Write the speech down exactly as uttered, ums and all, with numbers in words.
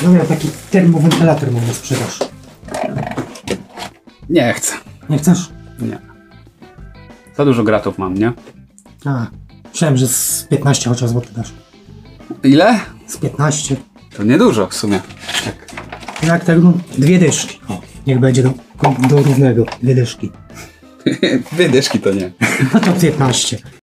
No ja taki termowentylator mam na sprzedaż. Nie chcę. Nie chcesz? Nie. Za dużo gratów mam, nie? A, myślałem, że z piętnaście chociaż złotych dasz. Ile? Z piętnaście. To niedużo w sumie. Tak. Jak tego? Dwie dyszki. O, niech będzie do, do równego. Dwie dyszki. Dwie dyszki to nie. No to piętnaście.